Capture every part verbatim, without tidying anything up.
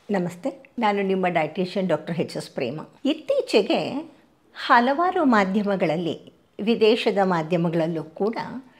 ನಮಸ್ತೆ, ನಾನು ನಿಮ್ಮ dietitian doctor H S Prema. ಇತ್ತೀಚೆಗೆ ಹಲವಾರು ಮಾಧ್ಯಮಗಳಲ್ಲಿ, ವಿದೇಶದ ಮಾಧ್ಯಮಗಳಲ್ಲೂ ಕೂಡ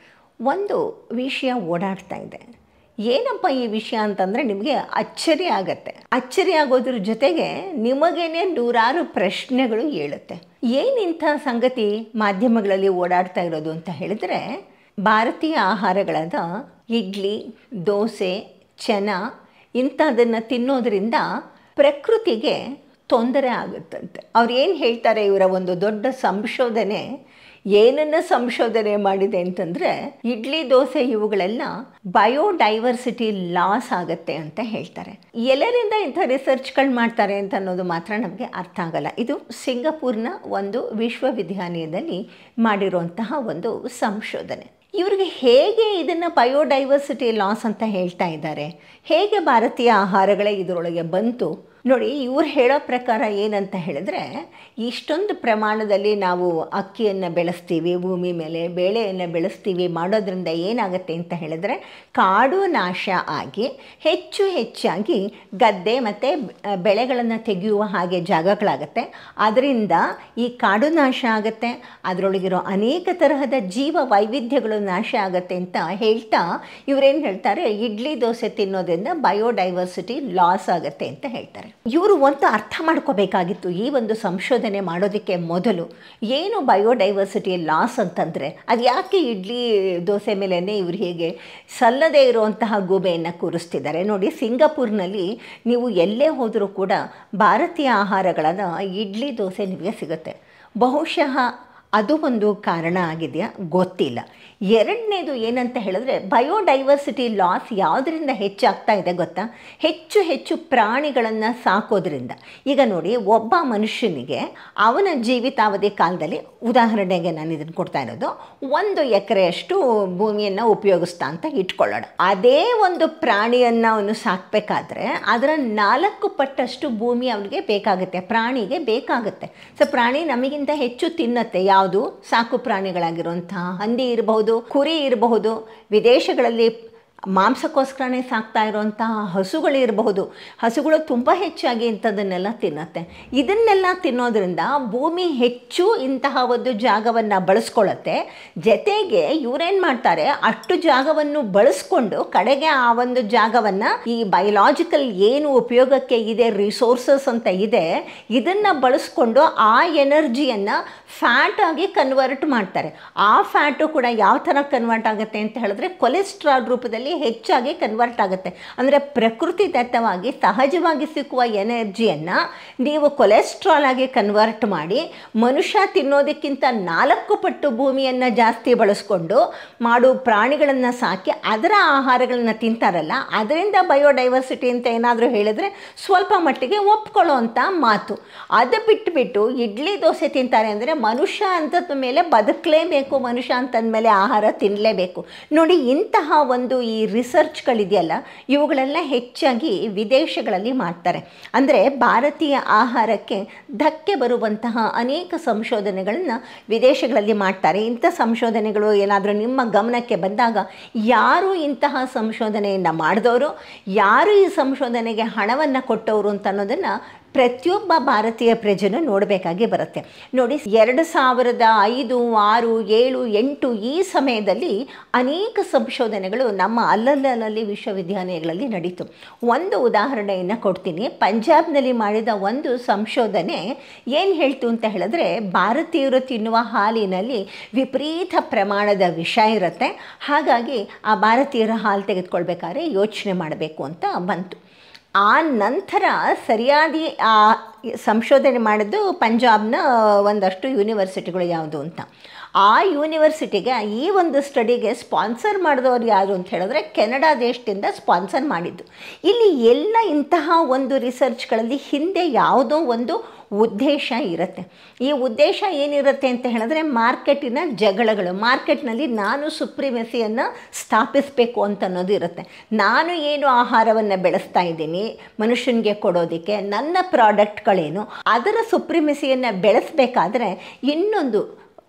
ಒಂದು ವಿಷಯ ಓಡಾಡ್ತಾ ಇದೆ. ಏನಪ್ಪ ಈ ವಿಷಯ ಅಂತಂದರೆ ನಿಮಗೆ ಅಚ್ಚರಿ ಆಗತ್ತೆ. ಅಚ್ಚರಿ ಆಗೋದ್ರ ಜೊತೆಗೆ ನಿಮಗೇನೆ ನೂರಾರು ಪ್ರಶ್ನೆಗಳು ಏಳುತ್ತೆ. ಏನಿಂಥ ಸಂಗತಿ ಮಾಧ್ಯಮಗಳಲ್ಲಿ ಓಡಾಡ್ತಾ ಇರೋದು ಅಂತ ಹೇಳಿದರೆ, ಭಾರತೀಯ ಆಹಾರಗಳಾದ ಇಡ್ಲಿ, ದೋಸೆ, ಚೆನ್ನ ಇಂಥದನ್ನು ತಿನ್ನೋದ್ರಿಂದ ಪ್ರಕೃತಿಗೆ ತೊಂದರೆ ಆಗುತ್ತಂತೆ. ಅವ್ರು ಏನು ಹೇಳ್ತಾರೆ, ಇವರ ಒಂದು ದೊಡ್ಡ ಸಂಶೋಧನೆ ಏನನ್ನು ಸಂಶೋಧನೆ ಮಾಡಿದೆ ಅಂತಂದರೆ, ಇಡ್ಲಿ, ದೋಸೆ ಇವುಗಳೆಲ್ಲ ಬಯೋಡೈವರ್ಸಿಟಿ ಲಾಸ್ ಆಗುತ್ತೆ ಅಂತ ಹೇಳ್ತಾರೆ. ಎಲ್ಲರಿಂದ ಇಂಥ ರಿಸರ್ಚ್ಗಳು ಮಾಡ್ತಾರೆ ಅಂತ ಅನ್ನೋದು ಮಾತ್ರ ನಮಗೆ ಅರ್ಥ ಆಗಲ್ಲ. ಇದು ಸಿಂಗಪೂರ್ನ ಒಂದು ವಿಶ್ವವಿದ್ಯಾಲಯದಲ್ಲಿ ಮಾಡಿರುವಂತಹ ಒಂದು ಸಂಶೋಧನೆ. ಇವ್ರಿಗೆ ಹೇಗೆ ಇದನ್ನು ಬಯೋಡೈವರ್ಸಿಟಿ ಲಾಸ್ ಅಂತ ಹೇಳ್ತಾ ಇದ್ದಾರೆ, ಹೇಗೆ ಭಾರತೀಯ ಆಹಾರಗಳೇ ಇದರೊಳಗೆ ಬಂತು ನೋಡಿ. ಇವ್ರು ಹೇಳೋ ಪ್ರಕಾರ ಏನಂತ ಹೇಳಿದ್ರೆ, ಇಷ್ಟೊಂದು ಪ್ರಮಾಣದಲ್ಲಿ ನಾವು ಅಕ್ಕಿಯನ್ನು ಬೆಳೆಸ್ತೀವಿ, ಭೂಮಿ ಮೇಲೆ ಬೇಳೆಯನ್ನು ಬೆಳೆಸ್ತೀವಿ, ಮಾಡೋದ್ರಿಂದ ಏನಾಗುತ್ತೆ ಅಂತ ಹೇಳಿದ್ರೆ ಕಾಡು ನಾಶ ಆಗಿ ಹೆಚ್ಚು ಹೆಚ್ಚಾಗಿ ಗದ್ದೆ ಮತ್ತು ಬೆಳೆಗಳನ್ನು ತೆಗೆಯುವ ಹಾಗೆ ಜಾಗಗಳಾಗತ್ತೆ. ಅದರಿಂದ ಈ ಕಾಡು ನಾಶ ಆಗುತ್ತೆ, ಅದರೊಳಗಿರೋ ಅನೇಕ ತರಹದ ಜೀವ ವೈವಿಧ್ಯಗಳು ನಾಶ ಆಗುತ್ತೆ ಅಂತ ಹೇಳ್ತಾ ಇವರೇನು ಹೇಳ್ತಾರೆ, ಇಡ್ಲಿ ದೋಸೆ ತಿನ್ನೋದ್ರಿಂದ ಬಯೋಡೈವರ್ಸಿಟಿ ಲಾಸ್ ಆಗುತ್ತೆ ಅಂತ ಹೇಳ್ತಾರೆ. ಇವರು ಒಂದು ಅರ್ಥ ಮಾಡ್ಕೋಬೇಕಾಗಿತ್ತು ಈ ಒಂದು ಸಂಶೋಧನೆ ಮಾಡೋದಕ್ಕೆ ಮೊದಲು, ಏನು ಬಯೋಡೈವರ್ಸಿಟಿ ಲಾಸ್ ಅಂತಂದರೆ ಅದು ಯಾಕೆ ಇಡ್ಲಿ ದೋಸೆ ಮೇಲೇ ಇವರು ಹೇಗೆ ಸಲ್ಲದೇ ಇರುವಂತಹ ಗೂಬೆಯನ್ನು ಕೂರಿಸ್ತಿದ್ದಾರೆ ನೋಡಿ. ಸಿಂಗಪೂರ್ನಲ್ಲಿ ನೀವು ಎಲ್ಲೇ ಹೋದರೂ ಕೂಡ ಭಾರತೀಯ ಆಹಾರಗಳಾದ ಇಡ್ಲಿ ದೋಸೆ ನಿಮಗೆ ಸಿಗುತ್ತೆ. ಬಹುಶಃ ಅದು ಒಂದು ಕಾರಣ ಆಗಿದೆಯಾ ಗೊತ್ತಿಲ್ಲ. ಎರಡನೇದು ಏನಂತ ಹೇಳಿದ್ರೆ, ಬಯೋಡೈವರ್ಸಿಟಿ ಲಾಸ್ ಯಾವುದರಿಂದ ಹೆಚ್ಚಾಗ್ತಾ ಇದೆ ಗೊತ್ತಾ? ಹೆಚ್ಚು ಹೆಚ್ಚು ಪ್ರಾಣಿಗಳನ್ನು ಸಾಕೋದ್ರಿಂದ. ಈಗ ನೋಡಿ, ಒಬ್ಬ ಮನುಷ್ಯನಿಗೆ ಅವನ ಜೀವಿತಾವಧಿ ಕಾಲದಲ್ಲಿ, ಉದಾಹರಣೆಗೆ ನಾನು ಇದನ್ನು ಕೊಡ್ತಾ ಇರೋದು, ಒಂದು ಎಕರೆಯಷ್ಟು ಭೂಮಿಯನ್ನು ಉಪಯೋಗಿಸ್ತಾ ಅಂತ ಇಟ್ಕೊಳ್ಳೋಣ. ಅದೇ ಒಂದು ಪ್ರಾಣಿಯನ್ನು ಅವನು ಸಾಕಬೇಕಾದ್ರೆ ಅದರ ನಾಲ್ಕು ಪಟ್ಟಷ್ಟು ಭೂಮಿ ಅವನಿಗೆ ಬೇಕಾಗುತ್ತೆ, ಪ್ರಾಣಿಗೆ ಬೇಕಾಗುತ್ತೆ. ಸೊ ಪ್ರಾಣಿ ನಮಗಿಂತ ಹೆಚ್ಚು ತಿನ್ನತ್ತೆ. ಯಾವುದು? ಸಾಕು ಪ್ರಾಣಿಗಳಾಗಿರುವಂತಹ ಹಂದಿ ಇರಬಹುದು, ಕುರಿ ಇರಬಹುದು, ವಿದೇಶಗಳಲ್ಲಿ ಮಾಂಸಕ್ಕೋಸ್ಕರನೇ ಸಾಕ್ತಾ ಇರುವಂತಹ ಹಸುಗಳಿರಬಹುದು. ಹಸುಗಳು ತುಂಬ ಹೆಚ್ಚಾಗಿ ಇಂಥದನ್ನೆಲ್ಲ ತಿನ್ನತ್ತೆ. ಇದನ್ನೆಲ್ಲ ತಿನ್ನೋದ್ರಿಂದ ಭೂಮಿ ಹೆಚ್ಚು ಇಂತಹ ಒಂದು ಜಾಗವನ್ನು ಬಳಸ್ಕೊಳ್ಳುತ್ತೆ. ಜೊತೆಗೆ ಇವರೇನು ಮಾಡ್ತಾರೆ, ಅಷ್ಟು ಜಾಗವನ್ನು ಬಳಸ್ಕೊಂಡು ಕಡೆಗೆ ಆ ಒಂದು ಜಾಗವನ್ನು ಈ ಬಯೋಲಾಜಿಕಲ್ ಏನು ಉಪಯೋಗಕ್ಕೆ ಇದೆ, ರಿಸೋರ್ಸಸ್ ಅಂತ ಇದೆ, ಇದನ್ನು ಬಳಸ್ಕೊಂಡು ಆ ಎನರ್ಜಿಯನ್ನು ಫ್ಯಾಟ್ ಆಗಿ ಕನ್ವರ್ಟ್ ಮಾಡ್ತಾರೆ. ಆ ಫ್ಯಾಟು ಕೂಡ ಯಾವ ಥರ ಕನ್ವರ್ಟ್ ಆಗುತ್ತೆ ಅಂತ ಹೇಳಿದ್ರೆ, ಕೊಲೆಸ್ಟ್ರಾಲ್ ರೂಪದಲ್ಲಿ ಹೆಚ್ಚಾಗಿ ಕನ್ವರ್ಟ್ ಆಗುತ್ತೆ. ಅಂದರೆ ಪ್ರಕೃತಿ ದತ್ತವಾಗಿ ಸಹಜವಾಗಿ ಸಿಕ್ಕುವ ಎನರ್ಜಿಯನ್ನು ನೀವು ಕೊಲೆಸ್ಟ್ರಾಲ್ ಆಗಿ ಕನ್ವರ್ಟ್ ಮಾಡಿ ಮನುಷ್ಯ ತಿನ್ನೋದಕ್ಕಿಂತ ನಾಲ್ಕು ಪಟ್ಟು ಭೂಮಿಯನ್ನು ಜಾಸ್ತಿ ಬಳಸ್ಕೊಂಡು ಮಾಡು ಪ್ರಾಣಿಗಳನ್ನು ಸಾಕಿ ಅದರ ಆಹಾರಗಳನ್ನು ತಿಂತಾರಲ್ಲ, ಅದರಿಂದ ಬಯೋಡೈವರ್ಸಿಟಿ ಅಂತ ಏನಾದರೂ ಹೇಳಿದ್ರೆ ಸ್ವಲ್ಪ ಮಟ್ಟಿಗೆ ಒಪ್ಕೊಳ್ಳೋ ಅಂಥ ಮಾತು. ಅದು ಬಿಟ್ಟುಬಿಟ್ಟು ಇಡ್ಲಿ ದೋಸೆ ತಿಂತಾರೆ ಅಂದರೆ ಮನುಷ್ಯ ಅಂತದ ಮೇಲೆ ಬದುಕಲೇಬೇಕು, ಮನುಷ್ಯ ಅಂತಂದಮೇಲೆ ಆಹಾರ ತಿನ್ನಲೇಬೇಕು ನೋಡಿ. ಇಂತಹ ಒಂದು ಈ ರಿಸರ್ಚ್ಗಳಿದೆಯಲ್ಲ, ಇವುಗಳೆಲ್ಲ ಹೆಚ್ಚಾಗಿ ವಿದೇಶಗಳಲ್ಲಿ ಮಾಡ್ತಾರೆ. ಅಂದರೆ ಭಾರತೀಯ ಆಹಾರಕ್ಕೆ ಧಕ್ಕೆ ಬರುವಂತಹ ಅನೇಕ ಸಂಶೋಧನೆಗಳನ್ನು ವಿದೇಶಗಳಲ್ಲಿ ಮಾಡ್ತಾರೆ. ಇಂಥ ಸಂಶೋಧನೆಗಳು ಏನಾದರೂ ನಿಮ್ಮ ಗಮನಕ್ಕೆ ಬಂದಾಗ, ಯಾರು ಇಂತಹ ಸಂಶೋಧನೆಯನ್ನು ಮಾಡಿದವರು, ಯಾರು ಈ ಸಂಶೋಧನೆಗೆ ಹಣವನ್ನು ಕೊಟ್ಟವರು ಅಂತ ಅನ್ನೋದನ್ನು ಪ್ರತಿಯೊಬ್ಬ ಭಾರತೀಯ ಪ್ರಜೆನೂ ನೋಡಬೇಕಾಗಿ ಬರುತ್ತೆ ನೋಡಿ. ಎರಡು ಸಾವಿರದ ಐದು ಆರು ಏಳು ಎಂಟು ಈ ಸಮಯದಲ್ಲಿ ಅನೇಕ ಸಂಶೋಧನೆಗಳು ನಮ್ಮ ಅಲ್ಲಲ್ಲಲ್ಲಿ ವಿಶ್ವವಿದ್ಯಾಲಯಗಳಲ್ಲಿ ನಡೀತು. ಒಂದು ಉದಾಹರಣೆಯನ್ನು ಕೊಡ್ತೀನಿ. ಪಂಜಾಬ್ನಲ್ಲಿ ಮಾಡಿದ ಒಂದು ಸಂಶೋಧನೆ ಏನು ಹೇಳ್ತು ಅಂತ ಹೇಳಿದ್ರೆ, ಭಾರತೀಯರು ತಿನ್ನುವ ಹಾಲಿನಲ್ಲಿ ವಿಪರೀತ ಪ್ರಮಾಣದ ವಿಷ ಇರುತ್ತೆ, ಹಾಗಾಗಿ ಆ ಭಾರತೀಯರ ಹಾಲು ತೆಗೆದುಕೊಳ್ಬೇಕಾದ್ರೆ ಯೋಚನೆ ಮಾಡಬೇಕು ಅಂತ ಬಂತು. ಆ ನಂತರ ಸರಿಯಾಗಿ ಆ ಸಂಶೋಧನೆ ಮಾಡಿದ್ದು ಪಂಜಾಬ್ನ ಒಂದಷ್ಟು ಯೂನಿವರ್ಸಿಟಿಗಳು ಯಾವುದು ಅಂತ. ಆ ಯೂನಿವರ್ಸಿಟಿಗೆ ಈ ಒಂದು ಸ್ಟಡಿಗೆ ಸ್ಪಾನ್ಸರ್ ಮಾಡಿದವರು ಯಾರು ಅಂತ ಹೇಳಿದ್ರೆ ಕೆನಡಾ ದೇಶದಿಂದ ಸ್ಪಾನ್ಸರ್ ಮಾಡಿದ್ದು. ಇಲ್ಲಿ ಎಲ್ಲ ಇಂತಹ ಒಂದು ರಿಸರ್ಚ್ಗಳಲ್ಲಿ ಹಿಂದೆ ಯಾವುದೋ ಒಂದು ಉದ್ದೇಶ ಇರುತ್ತೆ. ಈ ಉದ್ದೇಶ ಏನಿರುತ್ತೆ ಅಂತ ಹೇಳಿದ್ರೆ ಮಾರ್ಕೆಟಿನ ಜಗಳಗಳು. ಮಾರ್ಕೆಟ್ನಲ್ಲಿ ನಾನು ಸುಪ್ರಿಮೆಸಿಯನ್ನು ಸ್ಥಾಪಿಸಬೇಕು ಅಂತ ಅನ್ನೋದು ಇರುತ್ತೆ. ನಾನು ಏನು ಆಹಾರವನ್ನು ಬೆಳೆಸ್ತಾ ಇದ್ದೀನಿ ಮನುಷ್ಯನಿಗೆ ಕೊಡೋದಕ್ಕೆ, ನನ್ನ ಪ್ರಾಡಕ್ಟ್ಗಳೇನು, ಅದರ ಸುಪ್ರಿಮೆಸಿಯನ್ನು ಬೆಳೆಸಬೇಕಾದ್ರೆ ಇನ್ನೊಂದು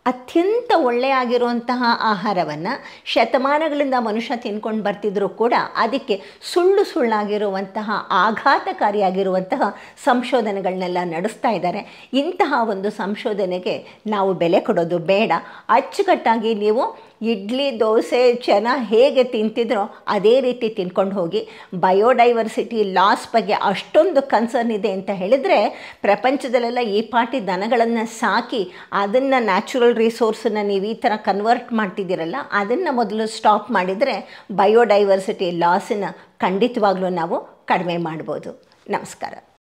ಅತ್ಯಂತ ಒಳ್ಳೆಯಾಗಿರುವಂತಹ ಆಹಾರವನ್ನು ಶತಮಾನಗಳಿಂದ ಮನುಷ್ಯ ತಿನ್ಕೊಂಡು ಬರ್ತಿದ್ರೂ ಕೂಡ ಅದಕ್ಕೆ ಸುಳ್ಳು ಸುಳ್ಳಾಗಿರುವಂತಹ ಆಘಾತಕಾರಿಯಾಗಿರುವಂತಹ ಸಂಶೋಧನೆಗಳನ್ನೆಲ್ಲ ನಡೆಸ್ತಾ ಇದ್ದಾರೆ. ಇಂತಹ ಒಂದು ಸಂಶೋಧನೆಗೆ ನಾವು ಬೆಲೆ ಕೊಡೋದು ಬೇಡ. ಅಚ್ಚುಕಟ್ಟಾಗಿ ನೀವು ಇಡ್ಲಿ ದೋಸೆ ಚೆನ್ನ ಹೇಗೆ ತಿಂತಿದ್ರೋ ಅದೇ ರೀತಿ ತಿನ್ಕೊಂಡು ಹೋಗಿ. ಬಯೋಡೈವರ್ಸಿಟಿ ಲಾಸ್ ಬಗ್ಗೆ ಅಷ್ಟೊಂದು ಕನ್ಸರ್ನ್ ಇದೆ ಅಂತ ಹೇಳಿದರೆ, ಪ್ರಪಂಚದಲ್ಲೆಲ್ಲ ಈ ಪಾಟಿ ದನಗಳನ್ನು ಸಾಕಿ ಅದನ್ನು ನ್ಯಾಚುರಲ್ ರಿಸೋರ್ಸನ್ನು ನೀವು ಈ ಥರ ಕನ್ವರ್ಟ್ ಮಾಡ್ತಿದ್ದೀರಲ್ಲ, ಅದನ್ನು ಮೊದಲು ಸ್ಟಾಪ್ ಮಾಡಿದರೆ ಬಯೋಡೈವರ್ಸಿಟಿ ಲಾಸನ್ನು ಖಂಡಿತವಾಗ್ಲೂ ನಾವು ಕಡಿಮೆ ಮಾಡ್ಬೋದು. ನಮಸ್ಕಾರ.